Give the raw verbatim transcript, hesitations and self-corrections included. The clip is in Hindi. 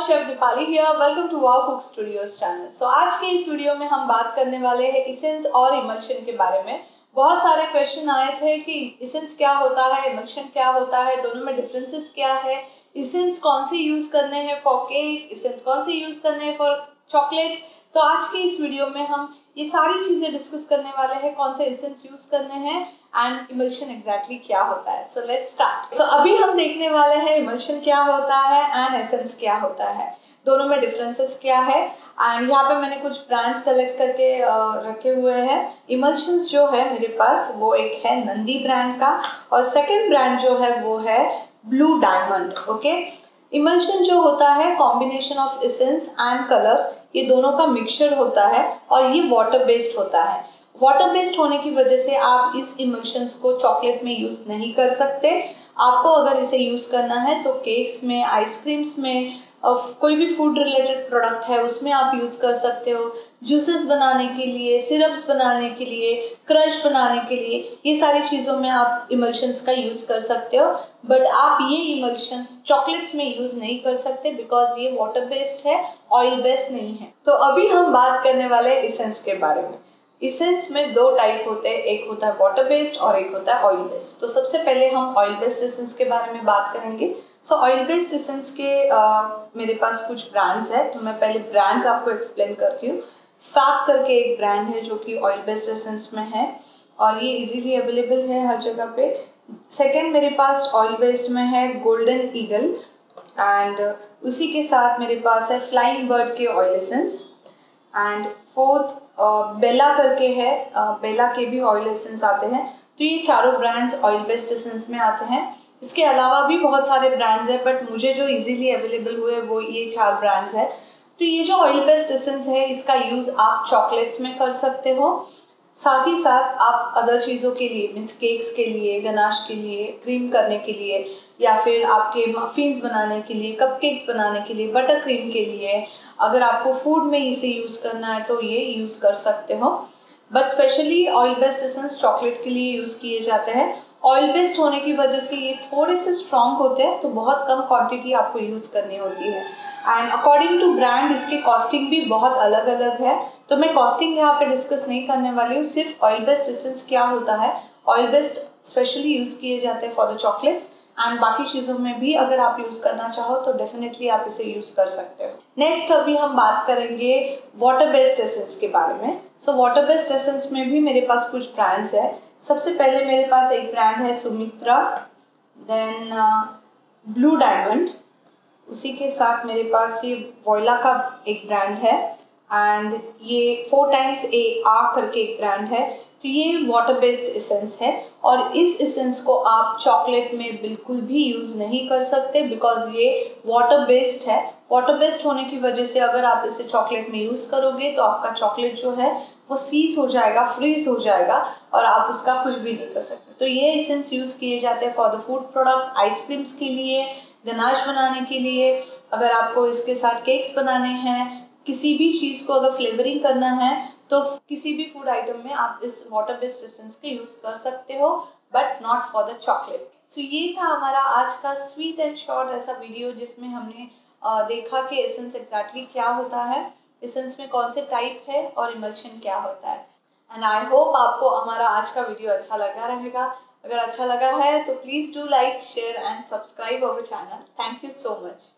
Chef Deepali here, welcome to Wow Cook Studios channel. So आज के इस वीडियो में हम बात करने वाले हैं इसेंस और इमल्शन के बारे में। बहुत सारे क्वेश्चन आए थे कि इसेंस क्या होता है, इमल्शन क्या होता है, दोनों में डिफरेंसेस क्या है, इसेंस कौन से यूज करने हैं फॉर केक, इसेंस कौन से यूज करने हैं फॉर चॉकलेट्स। तो आज के इस वीडियो में हम ये सारी चीजें डिस्कस करने वाले हैं, कौन से इसेंस यूज करने हैं एंड इमल्शन एग्जैक्टली क्या होता है। So let's start. सो अभी हम देखने वाले हैं इमल्शन क्या होता है एंड एसेंस क्या होता है, दोनों में डिफरेंसेस क्या है। एंड यहाँ पे मैंने कुछ ब्रांड्स कलेक्ट करके रखे हुए हैं। इमल्शंस जो है मेरे पास वो एक है नंदी ब्रांड का, और सेकंड ब्रांड जो है वो है ब्लू डायमंड। ओके, इमल्शन जो होता है combination of essence and colour, ये दोनों का मिक्सचर होता है और ये वाटर बेस्ड होता है। वाटर बेस्ड होने की वजह से आप इस इमल्शंस को चॉकलेट में यूज नहीं कर सकते। आपको अगर इसे यूज करना है तो केक्स में, आइसक्रीम्स में, कोई भी फूड रिलेटेड प्रोडक्ट है उसमें आप यूज कर सकते हो। जूसेस बनाने के लिए, सिरप्स बनाने के लिए, क्रश बनाने के लिए, ये सारी चीज़ों में आप इमल्शंस का यूज कर सकते हो। बट आप ये इमल्शंस चॉकलेट्स में यूज नहीं कर सकते बिकॉज ये वाटर बेस्ड है, ऑयल बेस्ड नहीं है। तो अभी हम बात करने वाले हैं इसेंस के बारे में। इसेंस में दो टाइप होते हैं, एक होता है वाटर बेस्ड और एक होता है ऑयल बेस्ड। तो सबसे पहले हम ऑयल बेस्ड इसेंस के बारे में बात करेंगे। सो ऑयल बेस्ड इसेंस के uh, मेरे पास कुछ ब्रांड्स है, तो मैं पहले ब्रांड्स आपको एक्सप्लेन करती हूँ। फैब करके एक ब्रांड है जो कि ऑयल बेस्ड इसेंस में है और ये इजीली अवेलेबल है हर जगह पे। सेकेंड मेरे पास ऑयल बेस्ड में है गोल्डन ईगल, एंड उसी के साथ मेरे पास है फ्लाइंग बर्ड के oil essence, and fourth Bella करके है, बेला के भी ऑयल एसेंस आते हैं। तो ये चारों ब्रांड्स ऑयल बेस्ड एसेंस में आते हैं। इसके अलावा भी बहुत सारे ब्रांड्स हैं, बट मुझे जो इजीली अवेलेबल हुए वो ये चार ब्रांड्स है। तो ये जो ऑयल बेस्ड एसेंस है इसका यूज आप चॉकलेट्स में कर सकते हो, साथ ही साथ आप अदर चीज़ों के लिए, मीन्स केक्स के लिए, गनाश के लिए, क्रीम करने के लिए, या फिर आपके मफिन्स बनाने के लिए, कपकेक्स बनाने के लिए, बटर क्रीम के लिए, अगर आपको फूड में इसे यूज़ करना है तो ये यूज़ कर सकते हो। But specially oil based essence chocolate के लिए यूज़ किए जाते हैं। ऑयल बेस्ड होने की वजह से ये थोड़े से स्ट्रॉन्ग होते हैं, तो बहुत कम क्वांटिटी आपको यूज़ करनी होती है। एंड अकॉर्डिंग टू ब्रांड इसकी कॉस्टिंग भी बहुत अलग अलग है, तो मैं कॉस्टिंग यहाँ पे डिस्कस नहीं करने वाली हूँ। सिर्फ ऑयल बेस्ड एसेंस क्या होता है, ऑयल बेस्ड स्पेशली यूज़ किए जाते हैं फॉर द चॉकलेट्स, एंड बाकी चीज़ों में भी अगर आप यूज़ करना चाहो तो डेफिनेटली आप इसे यूज़ कर सकते हो। नेक्स्ट अभी हम बात करेंगे वाटर बेस्ड एसेंस के बारे में। सो वाटर बेस्ड एसेंस में भी मेरे पास कुछ ब्रांड्स है। सबसे पहले मेरे पास एक ब्रांड है सुमित्रा, देन ब्लू डायमंड, उसी के साथ मेरे पास ये वॉयला का एक ब्रांड है, एंड ये फोर टाइम्स ए आ करके एक ब्रांड है। तो ये वाटर बेस्ड एसेंस है और इस एसेंस को आप चॉकलेट में बिल्कुल भी यूज़ नहीं कर सकते बिकॉज ये वाटर बेस्ड है। वाटर बेस्ड होने की वजह से अगर आप इसे चॉकलेट में यूज़ करोगे तो आपका चॉकलेट जो है वो सीज हो जाएगा, फ्रीज हो जाएगा और आप उसका कुछ भी नहीं कर सकते। तो ये एसेंस यूज़ किए जाते हैं for the food product, ice creams के लिए, गनाश बनाने के लिए, अगर आपको इसके साथ केक्स बनाने हैं, किसी भी चीज़ को अगर फ्लेवरिंग करना है तो किसी भी फूड आइटम में आप इस वाटर बेस्ड एसेंस का यूज़ कर सकते हो, but not for the chocolate. So ये था हमारा आज का स्वीट एंड शॉर्ट ऐसा वीडियो जिसमें हमने uh, देखा कि एसेंस एग्जैक्टली क्या होता है, एसेंस में कौन से टाइप है और इमल्शन क्या होता है। एंड आई होप आपको हमारा आज का वीडियो अच्छा लगा रहेगा। अगर अच्छा लगा है तो please do like, share and subscribe our channel. Thank you so much.